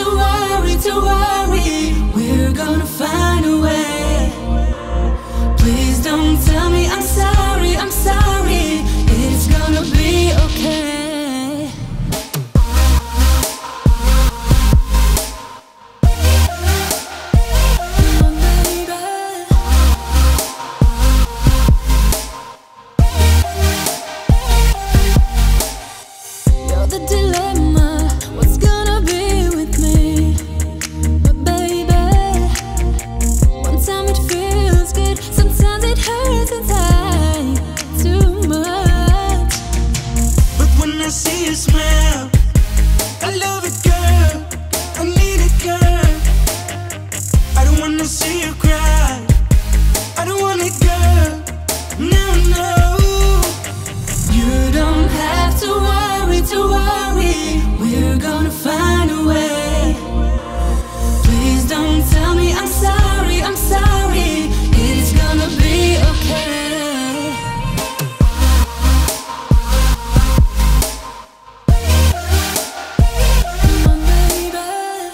to worry. We're gonna find a way. Please don't tell me I'm sorry, I'm sorry. It's gonna be okay. The dilemma, what's gonna be with me? But baby, one time it feels good, sometimes it hurts inside too much. But when I see you smile, I love it, girl, I need it, girl. I don't wanna see you cry, I don't want it, girl, no, no. You don't have to worry, we're gonna find a way. Please don't tell me I'm sorry, I'm sorry. It's gonna be okay. Come on, baby.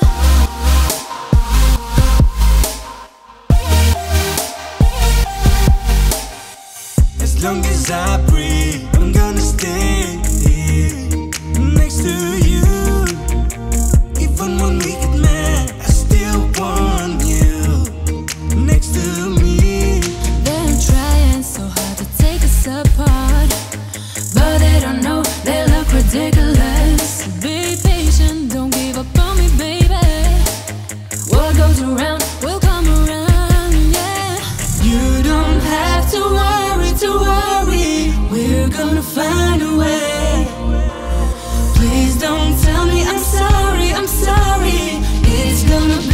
As long as I breathe, I'm gonna stay here next to you. Even when we get mad, I still want you next to me. They're trying so hard to take us apart, but they don't know they look ridiculous. Be patient, don't give up on me, baby. What goes around will come around, yeah. You don't have to worry, we're gonna find a way. Please don't tell me I'm sorry, I'm sorry. It's gonna be